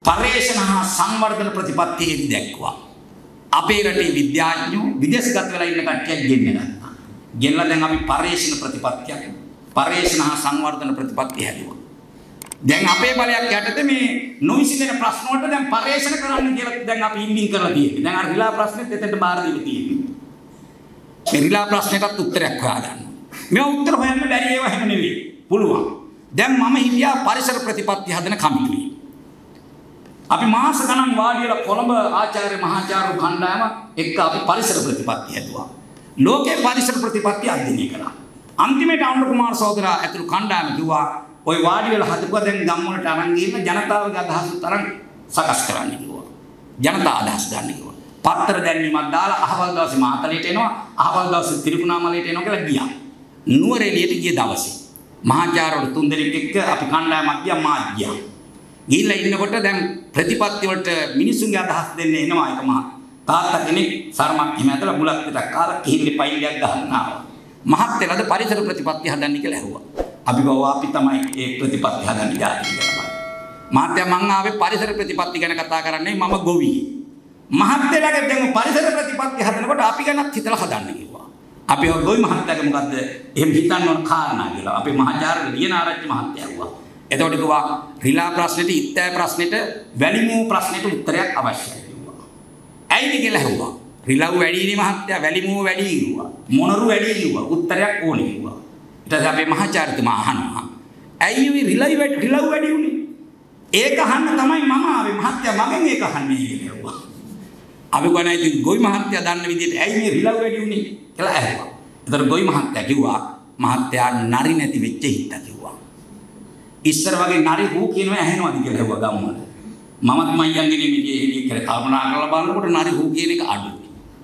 පර්යේෂණ හා සංවර්ධන ප්‍රතිපත්තියේදී දැක්වුවා. අපේ රටේ විද්‍යාඥයෝ විදේශගත වෙලා ඉන්න කට්ටියක් ගෙන්න ගත්තා. ගෙන්නලා දැන් අපි පර්යේෂණ ප්‍රතිපත්තියක් පර්යේෂණ හා සංවර්ධන ප්‍රතිපත්තිය හැදුවා. දැන් අපේ බලයක් යටතේ මේ නොවිසඳෙන ප්‍රශ්න වලට දැන් පර්යේෂණ කරන්න කියලා දැන් අපි ඉන්දින් කරලා තියෙන්නේ. දැන් අර රිලා ප්‍රශ්නෙත් එතෙන්ට බාර දීලා තියෙන්නේ. ඒ රිලා ප්‍රශ්නෙටත් උත්තරයක් හොයාගන්න. මේවා උත්තර හොයන්න බැරි ඒවා හැම නෙවෙයි. පුළුවන්. දැන් මම හිටියා පරිසර ප්‍රතිපත්ති හදන කමිටුවේ. අපි මාස ගණන් වාඩි වෙලා කොළඹ ආචාර්ය මහාචාර්ය කණ්ඩායම එක්ක අපි පරිසර ප්‍රතිපත්ති හැදුවා. ලෝකේ පරිසර ප්‍රතිපත්ති අධ්‍යයනය කළා. අන්තිමට අනුර කුමාර සහෝදරා ඇතුළු කණ්ඩායම කිව්වා ඔය වාඩි වෙලා හදපුවා දැන් ගම් වලට අරන් ගිහින් ජනතාවගේ අදහස් තරම් සකස් කරන්න කිව්වා. ජනතා අදහස් ගන්න කිව්වා. පත්තර දැන්වීමක් දාලා අහවල් දවසේ මාතලේට එනවා, අහවල් දවසේ ත්‍රිකුණාමලයට එනවා කියලා ගියා. නුවරඑළියට ගිය දවසේ මහාචාර්යවරු තුන්දෙනෙක් එක්ක අපි කණ්ඩායමක් ගියා මාත් ගියා. ගිහිල්ලා ඉන්නකොට දැන් ප්‍රතිපත්ති වලට මිනිසුන්ගේ අදහස් දෙන්න එනවා එක මහා තාත්තා කෙනෙක් සරමක් එහෙම ඇතලා බුලත් පිටක් කාලා කිහිල්ලේ පයිල්ලයක් ගහන්න ආවා. මහත් වෙලාද පරිසර ප්‍රතිපත්ති හදන්න කියලා ඇහුවා. අපි ගාවා අපි තමයි ඒ ප්‍රතිපත්ති හදන්න ගියා කියලා. මහත්තයා මං ආවේ පරිසර ප්‍රතිපත්ති ගැන කතා කරන්නේ මම ගොවි. මහත් වෙලාගේ දැන් පරිසර ප්‍රතිපත්ති හදනකොට අපි ගැනත් හිතලා හදන්න කිව්වා. අපි ගොවි මහත්තයාගේ මොකද්ද එහෙම හිතන්න ඕන කාරණා කියලා. අපේ මහාචාර්ය ලියනාරච්චි මහත්තයා ඇහුවා. එතකොට කිව්වා රිලා ප්‍රශ්නෙට ඉත්තෑ ප්‍රශ්නෙට වැලිමූ ප්‍රශ්නෙට උත්තරයක් අවශ්‍යයි කිව්වා. ඇයිද කියලා ඇහුවා. රිලව් වැඩිනේ මහත්තයා වැලිමූ වැඩි කිව්වා. මොනරු වැඩි කිව්වා. උත්තරයක් ඕනේ කිව්වා. ඊට පස්සේ අපේ මහාචාර්යතුමා අහනවා. ඇයි මේ රිලව් වැඩි උනේ? ඒක අහන්න තමයි මම ආවේ මහත්තයා මගෙන් ඒක අහන්නේ කියලා ඇහුවා. අපි ගණන් ඉතින් ගොවි මහත්තයා දන්න විදිහට ඇයි මේ රිලව් වැඩි උනේ කියලා ඇහුවා. ඒතර ගොවි මහත්තයා කිව්වා මහත්තයා නරි නැති වෙච්ච හිතා කිව්වා. ඉස්සර වගේ නරි හූ කියනවා ඇහෙනවද කියලා ඇහුවා ගම්වල. මමත් මයියන්ගේ නෙමෙයි කියලා කල්පනා කරලා බලනකොට නරි හූ කියන එක අඩුයි.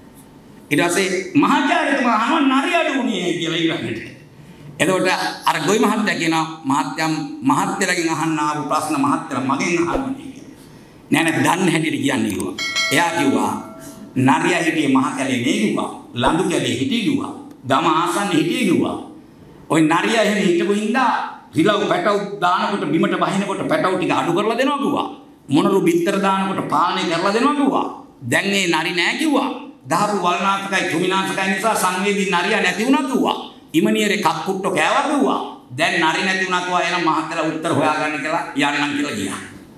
ඊට පස්සේ මහාචාර්යතුමා අහනවා නරි අඩුුනේ කියලා ඊළඟට. එතකොට අර ගොවි මහත්තයා කියනවා මහත්තයාගෙන් අහන්න ආපු ප්‍රශ්න මහත්තයා මගෙන් අහන්නේ කියලා. නෑ නෑ දන්න හැටියට කියන්නේ කිව්වා. එයා කිව්වා නරියා හිටියේ මහ කැලේ නේ කිව්වා. ලඳු කැලේ හිටියේ කිව්වා. ගම ආසන්නේ හිටියේ කිව්වා. ওই නරියා එහෙම හිටපු හින්දා රිලව් පැටව් දානකොට බිමට වහිනකොට පැටව් ටික අඩු කරලා දෙනවා කිව්වා. මොනරු බිත්තර දානකොට පාලනය කරලා දෙනවා කිව්වා. දැන් මේ නරි නෑ කිව්වා. දහරු වල්නාශකයි කෘමිනාශකයි නිසා සංවේදී නරියා නැති වුණා කිව්වා. ඉමනියරේ කක්කුට්ටෝ කෑවා කිව්වා. දැන් නරි නැති වුණා කිව්වා. එහෙනම් මහත්තයලා උත්තර හොයාගන්න කියලා යන්නම් කියලා ගියා.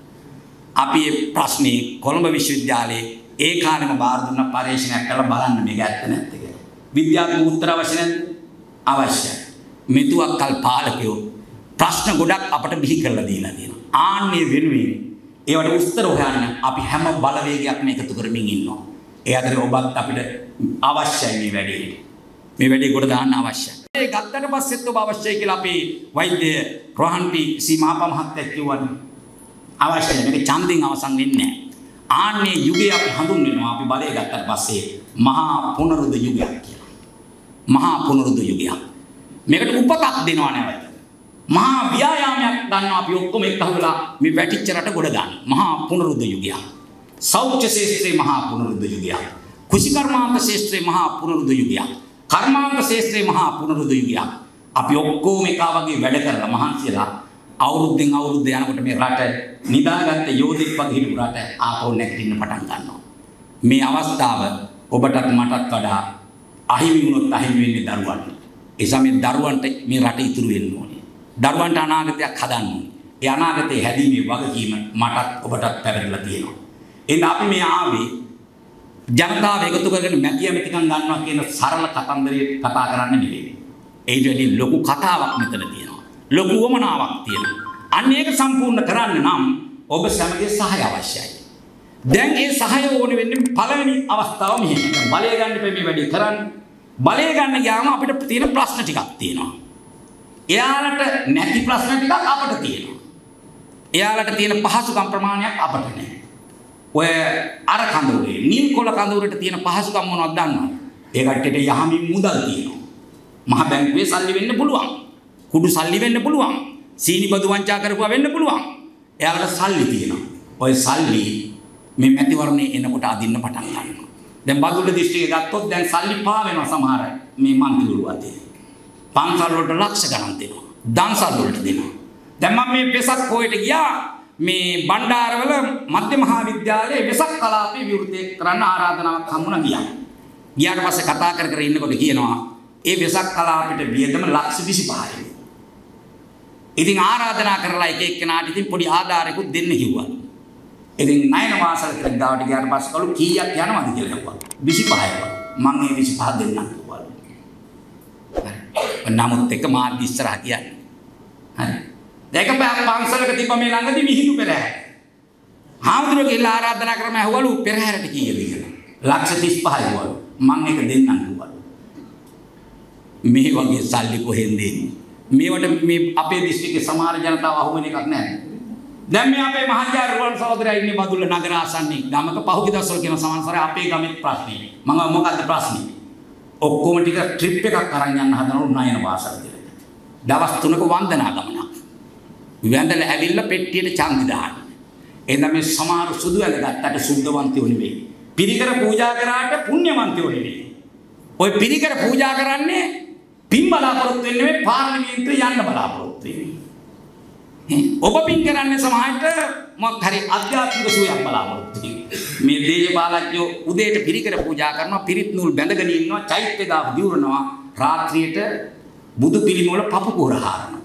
අපි මේ ප්‍රශ්නේ කොළඹ විශ්වවිද්‍යාලයේ ඒ කාලෙම බාර දුන්න පරීක්ෂණයක් කරලා බලන්න මේක ඇත්ත නැත්ද කියලා. විද්‍යාත්මක උත්තර අවශ්‍ය නැද්ද? අවශ්‍යයි. මෙතුවක් කල් පාලකයෝ ප්‍රශ්න ගොඩක් අපට බිහි කරලා දීලා තියෙනවා. ආන්නේ වෙනුවෙන් ඒවට උත්තර හොයන්න අපි හැම බලවේගයක්ම එකතු කරමින් ඉන්නවා. ඒ අතරේ ඔබත් අපිට අවශ්‍යයි මේ වැඩේ. මේ වැඩේ කොට දාන්න අවශ්‍යයි. ඒ ගත්තට පස්සෙත් ඔබ අවශ්‍යයි කියලා අපි වෛද්‍ය රෝහන්ටි සීමාපා මහත්තයා කිව්වනේ. අවශ්‍යයි. මේක ඡන්දෙන් අවසන් වෙන්නේ නැහැ. ආන්නේ යුගය අපි හඳුන්වනවා අපි බලය ගත්තට පස්සේ මහා පුනරුද්ධ යුගයක් කියලා. මහා පුනරුද්ධ යුගයක්. මේකට උපතක් දෙනවා නැවත. මහා ව්‍යායාමයක් ගන්නවා අපි ඔක්කොම එක්කහුවලා මේ වැටිච්ච රට ගොඩ ගන්න. මහා පුනරුද්ධ යුගයක්. සෞඛ්‍ය ශාස්ත්‍රයේ මහා පුනරුද්ධ යුගයක්. කුෂිකර්මාන්ත ශාස්ත්‍රයේ මහා පුනරුද්ධ යුගයක්. කර්මාන්ත ශාස්ත්‍රයේ මහා පුනරුද්ධ යුගයක්. අපි ඔක්කොම එක වගේ වැඩ කරලා මහන්සියලා අවුරුද්දෙන් අවුරුද්ද යනකොට මේ රට නිදාගත්ත යෝධෙක් වගේ හිටපු රට ආපහු නැගිටින්න පටන් ගන්නවා. මේ අවස්ථාව ඔබටත් මටත් වඩා අහිමි වුණොත් අහිමි වෙන්නේ දරුවන්ට. ඒ සමේ දරුවන්ට මේ රට ඉතුරු වෙන්න ඕනේ. දරුවන්ට අනාගතයක් හදන්න ඕනේ. ඒ අනාගතේ හැදීමේ වගකීම මටත් ඔබටත් පැවරලා තියෙනවා. එහෙනම් අපි මේ ආවේ ජනතාව එකතු කරගෙන මැතිකම් ගන්නවා කියන සරල කතන්දරේ කතා කරන්න නෙවෙයි. ඒ දෙවි ලොකු කතාවක් මෙතන තියෙනවා. ලොකු වමනාවක් තියෙනවා. අන්න ඒක සම්පූර්ණ කරන්න නම් ඔබ සැමගේ සහාය අවශ්‍යයි. දැන් ඒ සහාය ඕනේ වෙන්නේ පළවෙනි අවස්ථාව මෙහෙම. බලය ගන්න මේ වැඩේ කරන්න. බලය ගන්න ගියාම අපිට තියෙන ප්‍රශ්න ටිකක් තියෙනවා. එයාලට නැති ප්‍රශ්න ටිකක් අපට තියෙනවා. එයාලට තියෙන පහසුකම් ප්‍රමාණයක් අපට නැහැ. ඔය අර කඳවුරේ නිල් කොළ කඳවුරට තියෙන පහසුකම් මොනවද දන්නවද? ඒ කට්ටියට යහමින් මුදල් තියෙනවා. මහ බැංකුවේ සල්ලි වෙන්න පුළුවන්. කුඩු සල්ලි වෙන්න පුළුවන්. සීනි බදු වංචා කරපුවා වෙන්න පුළුවන්. එයාලට සල්ලි තියෙනවා. ඔය සල්ලි මේ මැතිවරණේ එනකොට අදින්න පටන් ගන්නවා. දැන් බදුල්ල දිස්ත්‍රික්කේ ගත්තොත් දැන් සල්ලි පා වෙනවා සමහර මේ මන්ත්‍රීවරු අතේ. පන්සල් වලට ලක්ෂ ගණන් දෙනවා. දන්සල් වලට දෙනවා. දැන් මම මේ පෙසක් පොයට ගියා මේ බණ්ඩාරවල මධ්‍ය මහා විද්‍යාලයේ වෙසක් කලාපේ විවෘත කරන්න ආරාධනාවක් හම්බුණා ගියා. ගියාට පස්සේ කතා කර කර ඉන්නකොට කියනවා ඒ වෙසක් කලාපෙට වියදම ලක්ෂ 25යි. ඉතින් ආරාධනා කරලා එක එක්කෙනාට ඉතින් පොඩි ආධාරයකුත් දෙන්න කිව්වා. ඉතින් නයන වාසල කියලා ගාවට ගියාට පස්සේ කළු කීයක් යනවද කියලා ඇහුවා. 25යි. මම ඒ 25 දෙන්නම් කිව්වා. හරි. නමුත් එක මාත් ඉස්සරහ කියන්නේ. හරි. ඒක පන්සලක තිබ්බ මේ ළඟදී මිහිඳු පෙරහැර. හාමුදුරුවෝ ගිහලා ආරාධනා කරම ඇහුවලු පෙරහැරට කීයද කියලා. ලක්ෂ 35යි වළු. මම ඒක දෙන්නම් කිව්වා. මේ වගේ සල්ලි කොහෙන්ද එන්නේ? මේවට මේ අපේ දිස්ත්‍රික්කේ සමහර ජනතාව අහුවෙන එකක් නැහැ. දැන් මේ අපේ මහජාර රුවන් සහෝදරයා ඉන්නේ බදුල්ල නගර ආසන්නයේ ගමක පහුගිය දවස්වල කියන සමන්සරේ අපේ ගමේ ප්‍රශ්නේ. මම මොකද්ද ප්‍රශ්නේ? ඔක්කොම ටික ට්‍රිප් එකක් අරන් යන්න හදනවලු නයන වාසල් කියලා. දවස් 3ක වන්දනා ගමනක්. වැඳලා ඇවිල්ලා පෙට්ටියට ඡන්දි දාන්න. එහෙනම් මේ සමහර සුදු ඇඳගත්තට සුද්ධවන්තයෝ නෙවෙයි. පිරිකර පූජා කරාට පුණ්‍යවන්තයෝ නෙවෙයි. ඔය පිරිකර පූජා කරන්නේ පින් බලාපොරොත්තු වෙන්නේ නෙවෙයි පාර්ලිමේන්තුවේ යන්න බලාපොරොත්තු වෙන්නේ. ඔබ පින් කරන්නේ සමාජයට මොකක් හරි අධ්‍යාත්මික සුවයක් බලාපොරොත්තු වෙන්නේ. මේ දේශපාලඥයෝ උදේට පිරිකර පූජා කරනවා, පිරිත් නූල් බැඳගෙන ඉන්නවා, චෛත්‍ය දාපු දිවුරනවා, රාත්‍රියට බුදු පිළිම වල පපු කුර හරනවා.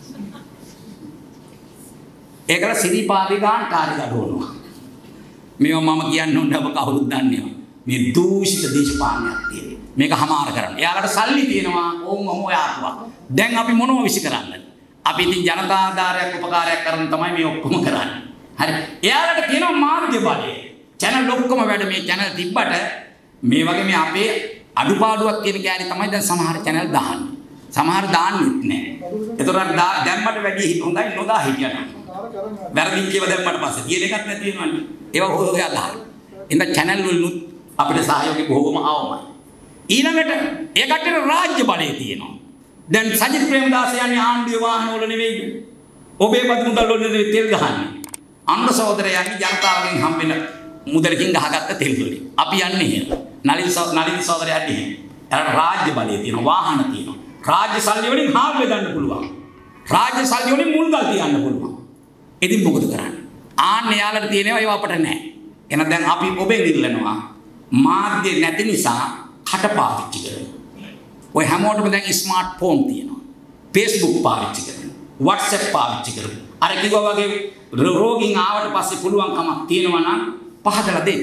ඒකල සිරිපාදිකාන් කාර්යගඩවනවා. මේවා මම කියන්න ඕනේ ඔබ කවුරුත් දන්නේ. මේ දූෂිත දේශපාලනයක් තියෙනවා. මේක හමාර කරන්න. එයාලට සල්ලි තියෙනවා ඕම් ඔයාතුවා. දැන් අපි මොනව විසි කරන්නද? අපි ඉතින් ජනතා ආධාරයක් උපකාරයක් කරන් තමයි මේ ඔක්කොම කරන්නේ. හරි. එයාලට තියෙනවා මාධ්‍ය බලය. channel ඔක්කොම වැඩ මේ channel තිබ්බට මේ වගේ මේ අපේ අඩුපාඩුවක් කියන කෑලි තමයි දැන් සමහර channel දාන්නේ. සමහර දාන්නෙත් නැහැ. ඒතරම් දැම්මට වැඩි හොඳයි නොදා හිටියනම්. වැරදින් කියව දැම්මට පස්සේ කියන එකක් නැති වෙනවනේ. ඒවා හොයා දාන්න. ඉතින් channel වලුත් අපිට සහයෝගය බොහොම ආවමයි. ඊළඟට ඒ කට්ටියට රාජ්‍ය බලය තියෙනවා. දැන් සජිත් ප්‍රේමදාස යන්නේ ආණ්ඩුවේ වාහන වල නෙවෙයි. ඔබේ බදු මුදල් වල නෙවෙයි තෙල් ගහන්නේ. අන්න සහෝදරයා යන්නේ ජනතාවගෙන් හම්බෙන මුදලකින් ගහගත්ත තෙල් වලින්. අපි යන්නේ එහෙම. නලින් සහෝදරයා යන්නේ එහෙම. ඒකට රාජ්‍ය බලය තියෙනවා, වාහන තියෙනවා. රාජ්‍ය සල්ලි වලින් හාල් බෙදන්න පුළුවන්. රාජ්‍ය සල්ලි වලින් මුල්ගල් තියන්න පුළුවන්. ඉතින් මොකද කරන්නේ? ආන්න යාලට තියෙනවා ඒව අපට නැහැ. එහෙනම් දැන් අපි ඔබෙන් ඉල්ලනවා මාධ්‍ය නැති නිසා කට පාවිච්චි කරනවා. ඔය හැමෝටම දැන් ස්මාර්ට්ෆෝන් තියෙනවා. Facebook පාවිච්චි කරනවා. WhatsApp පාවිච්චි කරනවා. අර කිව්වා වගේ රෝගීන් ආවට පස්සේ පුළුවන්කමක් තියෙනවා නම් පහදලා දෙන්න.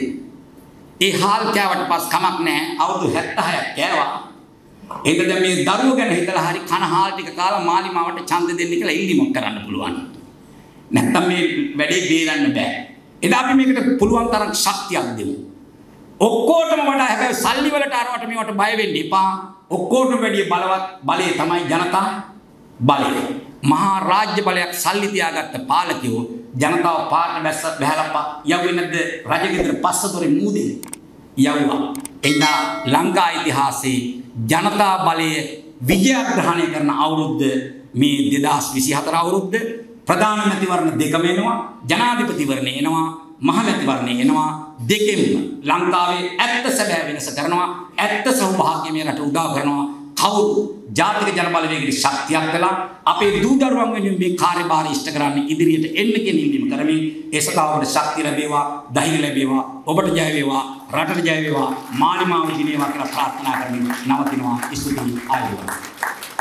ඒ හාල් කෑවට පස්සේ කමක් නැහැ. අවුරුදු 76ක් කෑවා. ඒක දැන් මේ දරුවෝ ගැන හිතලා හරි කන හාල් ටික කාලා මාලිමාවට ඡන්ද දෙන්න කියලා ඉල්ලීමක් කරන්න පුළුවන්. නැත්තම් මේ වැඩේ බේරන්න බෑ. එදා අපි මේකට පුළුවන් තරම් ශක්තියක් දෙමු. ඔක්කොටම වඩා හැබැයි සල්ලි වලට අරවට මේවට බය වෙන්න එපා. ඔක්කොටම වැඩි බලවත් බලය තමයි ජනතා බලය. මහා රාජ්‍ය බලයක් සල්ලි තියාගත්ත පාලකයෝ ජනතාව පාරට බැහැලා යවුවේ නැද්ද රජගෙදර පස්සතොරේ මූදේ යවුවා. එදා ලංකා ඉතිහාසයේ ජනතා බලය විජයග්‍රහණය කරන අවුරුද්ද මේ 2024 අවුරුද්ද. ප්‍රධාන මැතිවරණ දෙකම එනවා, ජනාධිපතිවරණ එනවා, මහමැතිවරණ එනවා. දෙකෙන්ම ලංකාවේ ඇත්ත සැබෑ වෙනස කරනවා, ඇත්ත සෞභාග්‍ය මේ රට උදා කරනවා. කවුරු ජාතික ජනබලවේගයේ ශක්තියක් කළා අපේ දූ දරුවන් වෙනුවෙන් මේ කාර්යභාරය ඉෂ්ට කරන්න ඉදිරියට එන්න කියන ඉල්ලීම කරමින් ඒ සතාවට ශක්තිය ලැබේවා, ධෛර්ය ලැබේවා, ඔබට ජය වේවා, රටට ජය වේවා, මාලිමාව දිනේවා කියලා ප්‍රාර්ථනා කරමින් නවතිනවා. ස්තුතියි ආයුබෝවන්.